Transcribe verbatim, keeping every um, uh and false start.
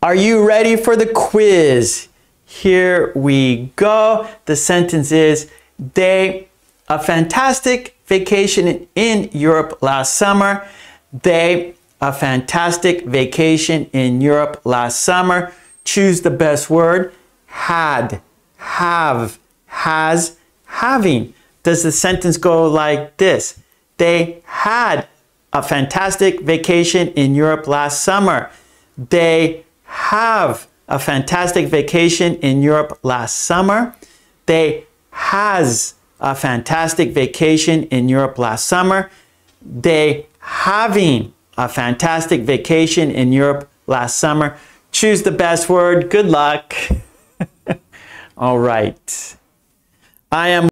Are you ready for the quiz? Here we go. The sentence is, they a fantastic vacation in Europe last summer. They a fantastic vacation in Europe last summer. Choose the best word. Had, have, has, having. Does the sentence go like this? They had a fantastic vacation in Europe last summer. They have a fantastic vacation in Europe last summer. They has a fantastic vacation in Europe last summer. They having a fantastic vacation in Europe last summer. Choose the best word. Good luck. All right. I am